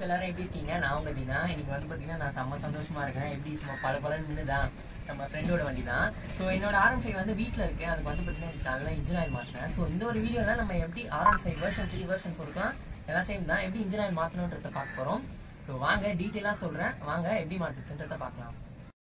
எல்லாரும் எப்படி இருக்கீங்க? நான் உங்க தீனா. இன்னைக்கு வந்து பார்த்தீங்கன்னா நான் செம்ம சந்தோஷமா இருக்கேன். எப்படி சும்மா பலன்னு தான் நம்ம ஃப்ரெண்டோட வண்டி தான். ஸோ என்னோட R15 வந்து வீட்டில் இருக்கு. அதுக்கு வந்து பார்த்தீங்கன்னா நல்லா இன்ஜின் ஆயில் மாற்றினேன். ஸோ இந்த ஒரு வீடியோ தான் நம்ம எப்படி R15 வெர்ஷன் 3 வெர்ஷன் 4 எல்லாம் சேம் தான் எப்படி இன்ஜின் ஆயில் மாற்றணுன்றத பார்க்க போகிறோம். ஸோ வாங்க டீட்டெயிலாக சொல்கிறேன். வாங்க எப்படி மாற்றுறதுன்றதை பார்க்கலாம்.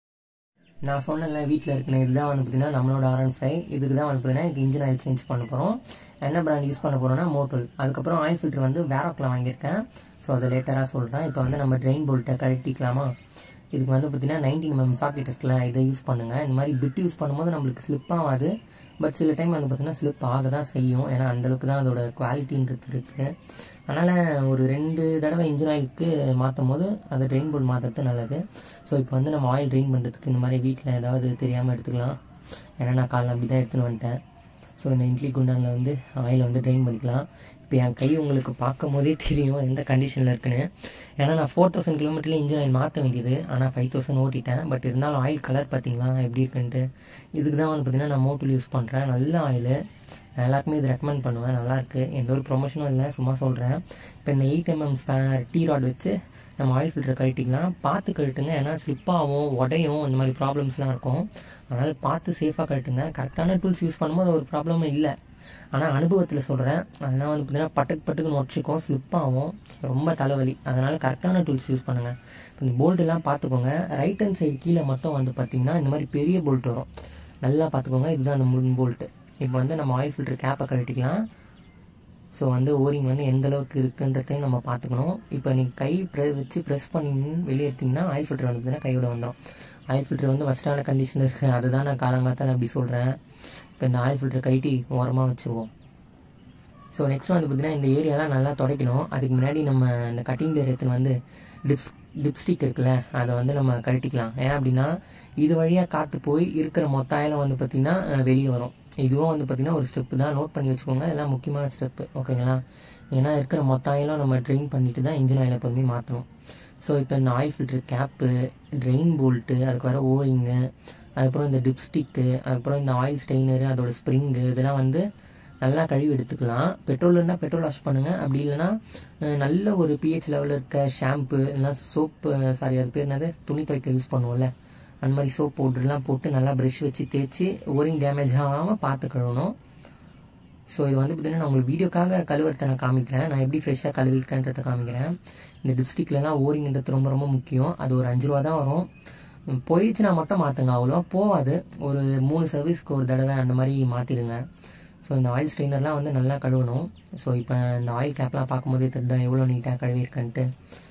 நான் சொன்னேன்ல வீட்டில் இருக்குன்னு இதுதான் வந்து பார்த்தீங்கன்னா நம்மளோட R15. இதுக்கு தான் வந்து பார்த்தீங்கன்னா எனக்கு இன்ஜின் ஆயில் சேஞ்ச் பண்ண போகிறோம். என்ன பிராண்ட் யூஸ் பண்ண போகிறோம்னா மோட்டோல். அதுக்கப்புறம் ஆயில் ஃபில்டர் வந்து வேரோக்கில் வாங்கியிருக்கேன். ஸோ அதை லேட்டராக சொல்கிறேன். இப்போ வந்து நம்ம ட்ரெயின் போல்ட்டை கழட்டிக்கலாமா? இதுக்கு வந்து பார்த்தீங்கன்னா 19mm சாக்கெட் இருக்குல்ல, இதை யூஸ் பண்ணுங்கள். இந்த மாதிரி பிட் யூஸ் பண்ணும்போது நம்மளுக்கு ஸ்லிப் ஆகாது. பட் சில டைம் வந்து பார்த்தீங்கன்னா ஸ்லிப் ஆக தான் செய்யும். ஏன்னா அந்தளவுக்கு தான் அதோட குவாலிட்டின்றது இருக்குது. அதனால் ஒரு 2 தடவை இன்ஜின் ஆயிலுக்கு மாற்றும் போது அது ட்ரெயின் போல்ட் மாற்றுறது நல்லது. ஸோ இப்போ வந்து நம்ம ஆயில் ட்ரெயின் பண்ணுறதுக்கு இந்த மாதிரி வீட்டில் ஏதாவது தெரியாமல் எடுத்துக்கலாம். ஏன்னா நான் காலைல அப்படி தான் எடுத்துன்னு வந்துட்டேன். ஸோ இந்த இட்லி குண்டானில் வந்து ஆயில் வந்து ட்ரெயின் பண்ணிக்கலாம். இப்போ என் கை உங்களுக்கு பார்க்கும் போதே தெரியும் எந்த கண்டிஷனில் இருக்குன்னு. ஏன்னா நான் 4000 கிலோமீட்டரில் இன்ஜின் ஆயில் மாற்ற வேண்டியது. ஆனால் 5000 ஓட்டிட்டேன். பட் இருந்தாலும் ஆயில் கலர் பார்த்தீங்களா எப்படி இருக்குன்ட்டு. இதுக்கு தான் வந்து பார்த்தீங்கன்னா நான் மோட்டோல் யூஸ் பண்ணுறேன். நல்ல ஆயில். நான் எல்லாருக்குமே இது ரெக்கமெண்ட் பண்ணுவேன். நல்லாயிருக்கு. எந்த ஒரு ப்ரொமோஷனும் இல்லை, சும்மா சொல்கிறேன். இப்போ இந்த 8mm டீ ராட் வச்சு நம்ம ஆயில் ஃபில்டரை கழட்டிக்கலாம். பார்த்து கழட்டுங்க. ஏன்னா ஸ்லிப்பாகவும் உடையும் இந்த மாதிரி ப்ராப்ளம்ஸ்லாம் இருக்கும். அதனால் பார்த்து சேஃபாக கழட்டுங்க. கரெக்டான டூல்ஸ் யூஸ் பண்ணும்போது ஒரு ப்ராப்ளமும் இல்லை. ஆனால் அனுபவத்தில் சொல்கிறேன். அதெல்லாம் வந்து பார்த்தீங்கன்னா பட்டுக்குன்னு உடச்சிக்கும், ஸ்லிப்பாகவும், ரொம்ப தலைவலி. அதனால் கரெக்டான டூல்ஸ் யூஸ் பண்ணுங்கள். இப்போ இந்த போல்ட்டெல்லாம் பார்த்துக்கோங்க. ரைட் ஹேண்ட் சைடு கீழே மட்டும் வந்து பார்த்திங்கன்னா இந்த மாதிரி பெரிய போல்ட் வரும். நல்லா பார்த்துக்கோங்க. இதுதான் அந்த முன் போல்ட்டு. இப்போ வந்து நம்ம ஆயில் ஃபில்டர் கேப்பை கழட்டிக்கலாம். ஸோ வந்து ஓரிங் வந்து எந்த அளவுக்கு இருக்குன்றதையும் நம்ம பார்த்துக்கணும். இப்போ நீங்கள் கை வச்சு ப்ரெஸ் பண்ணி வெளியே எடுத்திங்கன்னா ஆயில் ஃபில்டர் வந்து பார்த்தீங்கன்னா கையோட வந்துடும். ஆயில் ஃபில்டர் வந்து ஃபஸ்ட்டான கண்டிஷனில் இருக்குது. அதுதான் நான் காலங்காத்தால் அப்படி சொல்கிறேன். இப்போ இந்த ஆயில் ஃபில்டர் கழட்டி ஓரமாக வச்சுருவோம். ஸோ நெக்ஸ்ட் வந்து பார்த்திங்கன்னா இந்த ஏரியாலாம் நல்லா துடைக்கணும். அதுக்கு முன்னாடி நம்ம இந்த கட்டிங் பிளேயர் எடுத்துன்னு வந்து டிப்ஸ்டிக் இருக்குல்ல, அதை வந்து நம்ம கழட்டிக்கலாம். ஏன் அப்படின்னா இது வழியாக காற்று போய் இருக்கிற மொத்த ஆயிலும் வந்து பார்த்திங்கன்னா வெளியே வரும். இதுவும் வந்து பார்த்திங்கன்னா ஒரு ஸ்டெப்பு தான், நோட் பண்ணி வச்சுக்கோங்க. இதெல்லாம் முக்கியமான ஸ்டெப்பு, ஓகேங்களா? ஏன்னா இருக்கிற மொத்த ஆயிலும் நம்ம ட்ரெயின் பண்ணிட்டு தான் இன்ஜின் ஆயில் எப்போதுமே மாற்றணும். ஸோ இப்போ இந்த oil filter cap, drain bolt, அதுக்கு வர ஓரிங்கு, அதுக்கப்புறம் இந்த டிப்ஸ்டிக்கு, அதுக்கப்புறம் இந்த ஆயில் ஸ்டெய்னரு, அதோட ஸ்ப்ரிங்கு, இதெல்லாம் வந்து நல்லா கழுவி எடுத்துக்கலாம். பெட்ரோல் இருந்தால் பெட்ரோல் வாஷ் பண்ணுங்கள். அப்படி இல்லைன்னா நல்ல ஒரு pH லெவலில் இருக்க ஷாம்பு இல்லைனா சோப்பு, அது பேர் என்னது, துணி துவைக்க யூஸ் பண்ணுவோம்ல, அந்த மாதிரி சோப் பவுடர்லாம் போட்டு நல்லா ப்ரஷ் வச்சு தேய்ச்சி ஓரிங் டேமேஜ் ஆகாமல் பார்த்து கழுவணும். ஸோ இது வந்து பார்த்திங்கன்னா நான் உங்களுக்கு வீடியோக்காக கழுவுறதை நான் காமிக்கிறேன். நான் எப்படி ஃப்ரெஷ்ஷாக கழுவிருக்கேன்றதை காமிக்கிறேன். இந்த டிப்ஸ்டிக்லலாம் ஓரிங்கிறது ரொம்ப ரொம்ப முக்கியம். அது ஒரு 5 ரூபா தான் வரும். போயிடுச்சுன்னா மட்டும் மாற்றுங்க. அவ்வளோவா போகாது. ஒரு 3 சர்வீஸ்க்கு ஒரு தடவை அந்த மாதிரி மாற்றிடுங்க. ஸோ இந்த ஆயில் ஸ்ட்ரெயினர்லாம் வந்து நல்லா கழுவணும். ஸோ இப்போ இந்த ஆயில் கேப்லாம் பார்க்கும்போதே தெரியும் எவ்வளோ நீட்டாக கழுவிருக்கேன்ட்டு.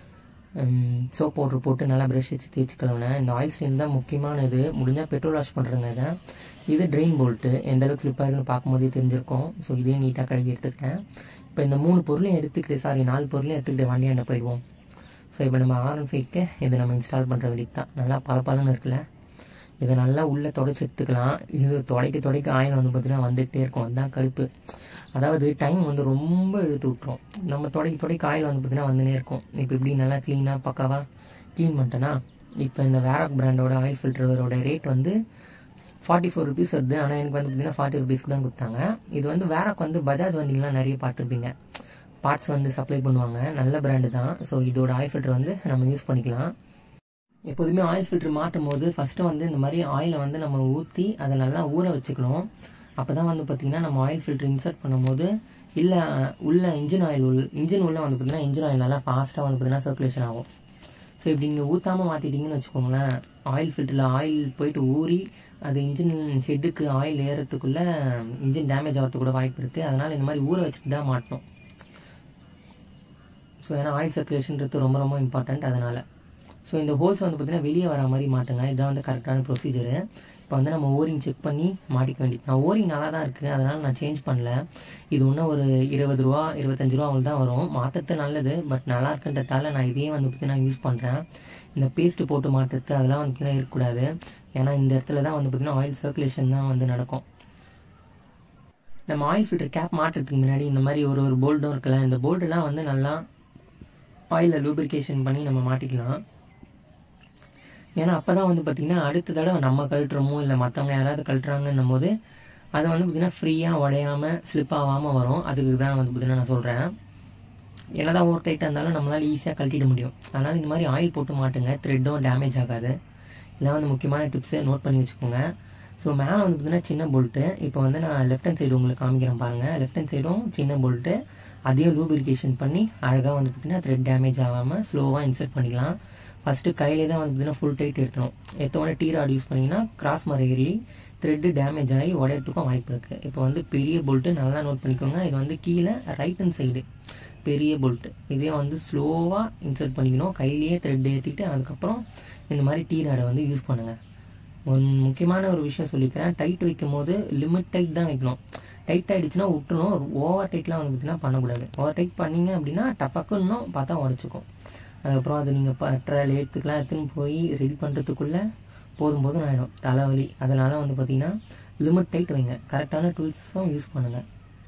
சோப் பவுட்ரு போட்டு நல்லா ப்ரஷ் வச்சு தேய்ச்சி கழுவினேன். இந்த ஆயில் ஸ்ட்ரெயின் தான் முக்கியமான இது. முடிஞ்சால் பெட்ரோல் வாஷ் பண்ணுறேங்க இதை. இது ட்ரெயின் போல்ட்டு. எந்த அளவுக்கு ஸ்லிப்பாக இருக்குன்னு பார்க்கும்போதே தெரிஞ்சிருக்கும். ஸோ இதே நீட்டாக கழுவி எடுத்துக்கிட்டேன். இப்போ இந்த 3 பொருளையும் எடுத்துக்கிட்டு 4 பொருளையும் எடுத்துக்கிட்டு வண்டியாண்ட போயிடுவோம். ஸோ இப்போ நம்ம R15க்கு இதை நம்ம இன்ஸ்டால் பண்ணுற வேண்டியது தான். நல்லா பலன்னு இருக்குல்ல, இதை நல்லா உள்ளே தொடச்சி எடுத்துக்கலாம். இது துடைக்க ஆயில் வந்து பார்த்திங்கன்னா வந்துகிட்டே இருக்கும். அதுதான் கடுப்பு. அதாவது டைம் வந்து ரொம்ப இழுத்து விட்டுரும். நம்ம துடைக்க ஆயில் வந்து பார்த்திங்கன்னா வந்துனே இருக்கும். இப்போ இப்படி நல்லா க்ளீனாக பக்காவாக க்ளீன் பண்ணிட்டேன்னா, இப்போ இந்த வேராக் பிராண்டோட ஆயில் ஃபில்டரோட ரேட் வந்து 44 rupees வருது. ஆனால் எனக்கு வந்து பார்த்திங்கன்னா 40 rupeesக்கு தான் கொடுத்தாங்க. இது வந்து வேராக் வந்து பஜாஜ் வண்டிலாம் நிறைய பார்த்துருப்பீங்க. பார்ட்ஸ் வந்து சப்ளை பண்ணுவாங்க. நல்ல பிராண்டு தான். ஸோ இதோட ஆயில் ஃபில்டர் வந்து நம்ம யூஸ் பண்ணிக்கலாம். எப்போதுமே ஆயில் ஃபில்டர் மாட்டும் போது ஃபஸ்ட்டு வந்து இந்த மாதிரி ஆயிலை வந்து நம்ம ஊற்றி அதை நல்லா ஊற வச்சுக்கணும். அப்போ தான் வந்து பார்த்திங்கன்னா நம்ம ஆயில் ஃபில்டர் இன்சர்ட் பண்ணும்போது இல்லை உள்ள இன்ஜின் உள்ளே வந்து பார்த்திங்கன்னா இன்ஜின் ஆயில் நல்லா ஃபாஸ்ட்டாக வந்து பார்த்திங்கன்னா சர்க்குலேஷன் ஆகும். ஸோ இப்படி நீங்கள் ஊற்றாமல் மாட்டிட்டிங்கன்னு வச்சுக்கோங்களேன், ஆயில் ஃபில்டரில் ஆயில் போயிட்டு ஊறி அது இன்ஜின் ஹெட்டுக்கு ஆயில் ஏறத்துக்குள்ளே இன்ஜின் டேமேஜ் ஆகிறதுக்கு கூட வாய்ப்பு இருக்குது. அதனால் இந்த மாதிரி ஊற வச்சுட்டு தான் மாட்டணும். ஸோ ஏன்னா ஆயில் சர்க்குலேஷன்றது ரொம்ப ரொம்ப இம்பார்ட்டண்ட். அதனால் ஸோ இந்த ஹோல்ஸ் வந்து பார்த்திங்கன்னா வெளியே வர மாதிரி மாட்டுங்க. இதுதான் வந்து கரெக்டான ப்ரொசீஜரு. இப்போ வந்து நம்ம ஓரிங் செக் பண்ணி மாட்டிக்க வேண்டியது. நான் ஓரிங் நல்லா தான் இருக்குது, அதனால் நான் சேஞ்ச் பண்ணல. இது இன்னும் ஒரு 20 ரூபா 25 ரூபா அவ்வளோ தான் வரும். மாற்றுறது நல்லது. பட் நல்லா இருக்குன்றதால நான் இதையே வந்து பார்த்திங்கன்னா யூஸ் பண்ணுறேன். இந்த பேஸ்ட்டு போட்டு மாட்டுறது அதெல்லாம் வந்து பார்த்திங்கன்னா இருக்கக்கூடாது. ஏன்னா இந்த இடத்துல தான் வந்து பார்த்திங்கன்னா ஆயில் சர்க்குலேஷன் தான் வந்து நடக்கும். நம்ம ஆயில் ஃபில்டர் கேப் மாட்டுறதுக்கு முன்னாடி இந்த மாதிரி ஒரு போல்ட்டும் இருக்குல்ல, இந்த போல்டெல்லாம் வந்து நல்லா ஆயிலில் லூப்ரிகேஷன் பண்ணி நம்ம மாட்டிக்கலாம். ஏன்னா அப்போ தான் வந்து பார்த்திங்கன்னா அடுத்த தடவை நம்ம கழட்டுறோமோ இல்லை மற்றவங்க யாராவது கழட்டுறாங்கன்னும் போது அதை வந்து பார்த்திங்கன்னா ஃப்ரீயாக உடையாமல் ஸ்லிப் ஆகாமல் வரும். அதுக்கு தான் வந்து பார்த்திங்கன்னா நான் சொல்கிறேன். என்னதான் ஓவர் டைட்டாக இருந்தாலும் நம்மளால் ஈஸியாக கழட்டிட முடியும். அதனால் இந்த மாதிரி ஆயில் போட்டு மாட்டுங்க, த்ரெட்டும் டேமேஜ் ஆகாது. இதான் வந்து முக்கியமான டிப்ஸு, நோட் பண்ணி வச்சுக்கோங்க. ஸோ மேலே வந்து பார்த்தீங்கன்னா சின்ன போல்ட்டு. இப்போ வந்து நான் லெஃப்ட் ஹேண்ட் சைடு உங்களுக்கு காமிக்கிறேன் பாருங்கள். லெஃப்ட் ஹேண்ட் சைடும் சின்ன போல்ட்டு, அதையும் லூப்ரிகேஷன் பண்ணி அழகாக வந்து பார்த்தீங்கன்னா த்ரெட் டேமேஜ் ஆகாமல் ஸ்லோவாக இன்சர்ட் பண்ணிக்கலாம். ஃபஸ்ட்டு கையிலே தான் வந்து பார்த்தீங்கன்னா ஃபுல் டைட் எடுத்துடும். எத்தோட டீ ராட் யூஸ் பண்ணிங்கன்னா கிராஸ் மாதிரி ஏறி த்ரெட்டு டேமேஜ் ஆகி உடையறதுக்கும் வாய்ப்பு இருக்குது. இப்போ வந்து பெரிய போல்ட்டு நல்லா நோட் பண்ணிக்கோங்க. இது வந்து கீழே ரைட் ஹேண்ட் சைடு பெரிய போல்ட்டு. இதே வந்து ஸ்லோவாக இன்சர்ட் பண்ணிக்கணும். கையிலேயே த்ரெட் ஏற்றிட்டு அதுக்கப்புறம் இந்த மாதிரி டீ ராடை வந்து யூஸ் பண்ணுங்கள். முக்கியமான ஒரு விஷயம் சொல்லிக்கிறேன், டைட் வைக்கும் போது லிமிட் டைட் தான் வைக்கணும். டைட் ஆகிடுச்சுன்னா விட்டுணும். ஓவர் டைட்லாம் வந்து பார்த்தீங்கன்னா பண்ணக்கூடாது. ஓவர் டைட் பண்ணிங்க அப்படின்னா டப்பக்குன்னு பார்த்தா உடச்சிக்கும். அதுக்கப்புறம் அது நீங்கள் பற்ற லேட்டுக்கெலாம் எடுத்துன்னு போய் ரெடி பண்ணுறதுக்குள்ளே போதும் ஆகிடும், தலைவலி. அதனால் வந்து பார்த்திங்கன்னா லிமிட் டைட் வைங்க, கரெக்டான டூல்ஸும் யூஸ் பண்ணுங்கள்.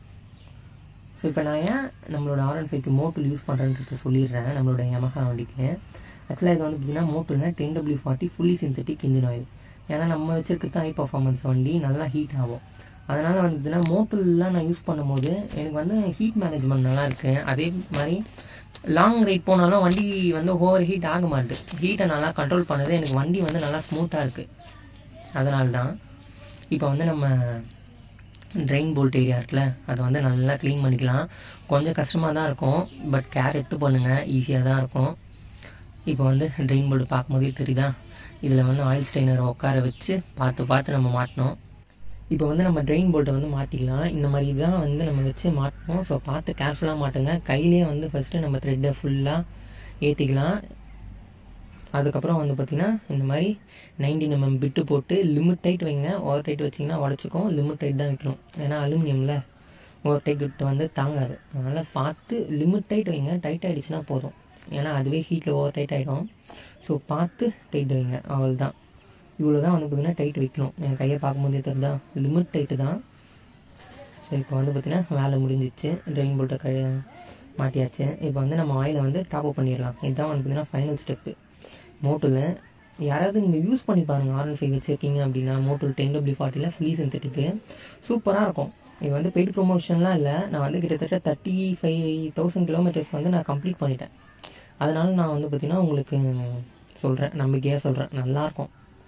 ஸோ இப்போ நான் ஏன் நம்மளோட R15க்கு மோட்டூல் யூஸ் பண்ணுறேன்றத சொல்லிடுறேன். நம்மளோட Yamaha வண்டிக்கு ஆக்சுவலாக இது வந்து பார்த்திங்கன்னா மோட்டூல்னா 10W40 fully synthetic engine oil. ஏன்னா நம்ம வச்சுருக்கிறது ஹை பர்ஃபார்மன்ஸ் வண்டி, நல்லா ஹீட் ஆகும். அதனால் வந்து பார்த்திங்கன்னா மோட்டூல்லாம் நான் யூஸ் பண்ணும்போது எனக்கு வந்து ஹீட் மேனேஜ்மெண்ட் நல்லாயிருக்கு. அதே மாதிரி லாங் ரைட் போனாலும் வண்டி வந்து ஓவர் ஹீட் ஆக மாட்டுது. ஹீட்டை நல்லா கண்ட்ரோல் பண்ணுது. எனக்கு வண்டி வந்து நல்லா ஸ்மூத்தாக இருக்குது. அதனால தான் இப்போ வந்து நம்ம ட்ரெயின் போல்ட் ஏரியா இருக்குல்ல, அதை வந்து நல்லா க்ளீன் பண்ணிக்கலாம். கொஞ்சம் கஷ்டமாக தான் இருக்கும், பட் கேர் எடுத்து பண்ணுங்கள், ஈஸியாக தான் இருக்கும். இப்போ வந்து ட்ரெயின் போல்ட் பார்க்கும்போதே தெரியுதா, இதில் வந்து ஆயில் ஸ்ட்ரெயினரை உட்கார வச்சு பார்த்து நம்ம மாட்டணும். இப்போ வந்து நம்ம ட்ரெயின் போல்ட்டை வந்து மாட்டிக்கலாம். இந்த மாதிரி தான் வந்து நம்ம வச்சு மாட்டணும். ஸோ பார்த்து கேர்ஃபுல்லாக மாட்டுங்க. கையிலே வந்து ஃபஸ்ட்டு நம்ம த்ரெட்டை ஃபுல்லாக ஏற்றிக்கலாம். அதுக்கப்புறம் வந்து பார்த்திங்கன்னா இந்த மாதிரி 19 mm பிட்டு போட்டு லிமிட் டைட் வைங்க. ஓவர் டைட் வச்சிங்கன்னா உடச்சிக்கும். லிமிட் டைட் தான் வைக்கணும். ஏன்னா அலுமினியமில் ஓவர் டைட் வந்து தாங்காது. அதனால் பார்த்து லிமிட் டைட் வைங்க. டைட் ஆகிடுச்சுன்னா போதும், ஏன்னா அதுவே ஹீட்டில் ஓவர் டைட் ஆகிடும். ஸோ பார்த்து டைட் வைங்க, அவ்வளோ தான். இவ்வளோ தான் வந்து பார்த்திங்கன்னா டைட் வைக்கணும். என் கையை பார்க்கும்போதே தெரியுதா, லிமிட் டைட்டு தான். ஸோ இப்போ வந்து பார்த்திங்கன்னா வேலை முடிஞ்சிச்சு. ட்ரெயின் போல்ட்டை மாட்டியாச்சு. இப்போ வந்து நம்ம ஆயிலை வந்து டாப் அப் பண்ணிடலாம். இதுதான் வந்து பார்த்திங்கன்னா ஃபைனல் ஸ்டெப்பு. மோட்டூல் யாராவது நீங்கள் யூஸ் பண்ணி பாருங்கள். R15 வச்சுருக்கீங்க அப்படின்னா மோட்டூல் 10W40 ஃபுல்லி சிந்தட்டிக்கு சூப்பராக இருக்கும். இது வந்து பெய்ட் ப்ரொமோஷன்லாம் இல்லை. நான் வந்து கிட்டத்தட்ட 35,000 கிலோமீட்டர்ஸ் வந்து நான் கம்ப்ளீட் பண்ணிட்டேன். அதனால் நான் வந்து பார்த்திங்கன்னா உங்களுக்கு சொல்கிறேன், நம்பிக்கையாக சொல்கிறேன், நல்லாயிருக்கும்.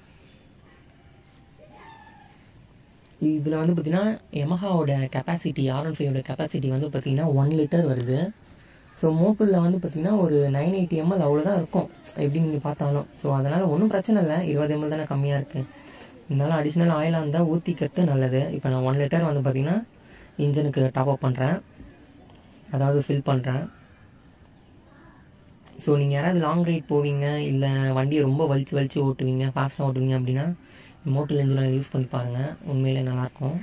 இதில் வந்து பார்த்திங்கன்னா Yamahaவோட கெப்பாசிட்டி, R15ஓட கெப்பாசிட்டி வந்து பார்த்திங்கன்னா 1 லிட்டர் வருது. ஸோ மோட்டூலில் வந்து பார்த்திங்கன்னா ஒரு 980 ml அவ்வளோதான் இருக்கும் எப்படி நீங்கள் பார்த்தாலும். ஸோ அதனால் ஒன்றும் பிரச்சனை இல்லை, 20 ml தானே கம்மியாக இருக்குது. இருந்தாலும் அடிஷ்னல் ஆயிலாக இருந்தால் ஊற்றிக்கிறது நல்லது. இப்போ நான் 1 லிட்டர் வந்து பார்த்திங்கன்னா இன்ஜினுக்கு டாப் அப் பண்ணுறேன், அதாவது ஃபில் பண்ணுறேன். ஸோ நீங்கள் யாராவது லாங் ரைட் போவீங்க, இல்லை வண்டியை ரொம்ப வலிச்சு ஓட்டுவீங்க, ஃபாஸ்ட்டாக ஓட்டுவீங்க அப்படின்னா மோட்டூல் இன்ஜின் ஆயில் யூஸ் பண்ணி பாருங்கள், உண்மையிலே நல்லாயிருக்கும்.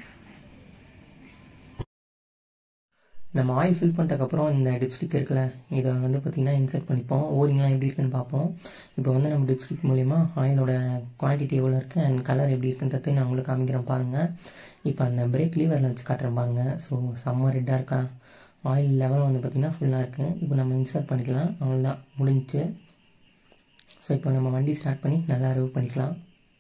நம்ம ஆயில் ஃபில் பண்ணிட்டதுக்கப்புறம் இந்த டிப்ஸ்டிக் இருக்குல்ல, இதை வந்து பார்த்திங்கன்னா இன்சர்ட் பண்ணிப்போம். ஓரிங்லாம் எப்படி இருக்குன்னு பார்ப்போம். இப்போ வந்து நம்ம டிப்ஸ்டிக் மூலிமா ஆயிலோட குவான்டிட்டி எவ்வளோ இருக்குது அண்ட் கலர் எப்படி இருக்குன்றதை நான் உங்களுக்கு காமிக்கிறேன் பாருங்கள். இப்போ அந்த பிரேக் லீவரில் வச்சு காட்டுறேன் பாருங்கள். ஸோ செம்ம ரெட்டாக இருக்கா, ஆயில் லெவலும் வந்து பார்த்திங்கன்னா ஃபுல்லாக இருக்குது. இப்போ நம்ம இன்சர்ட் பண்ணிக்கலாம், அவ்வளோதான் முடிஞ்சிச்சு. ஸோ இப்போ நம்ம வண்டி ஸ்டார்ட் பண்ணி நல்லா ரிவ் பண்ணிக்கலாம்.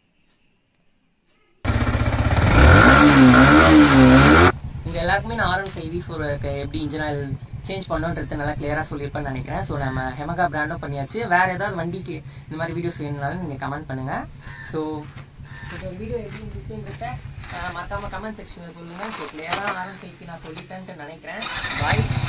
இங்கே எல்லாருக்குமே நான் R15 V4 எப்படி இன்ஜின் ஆயில் சேஞ்ச் பண்ணணுன்றது நல்லா கிளியராக சொல்லியிருப்பேன்னு நினைக்கிறேன். ஸோ நம்ம Yamaha பிராண்டும் பண்ணியாச்சு. வேறு ஏதாவது வண்டிக்கு இந்த மாதிரி வீடியோஸ் வேணுனாலும் நீங்கள் கமெண்ட் பண்ணுங்கள். ஸோ இந்த வீடியோ எப்படி இருந்துச்சுன்றத மறக்காமல் கமெண்ட் செக்ஷனில் சொல்லுங்கள். ஸோ கிளியராக R15க்கு நான் சொல்லிட்டேன்ட்டு நினைக்கிறேன். பாய்.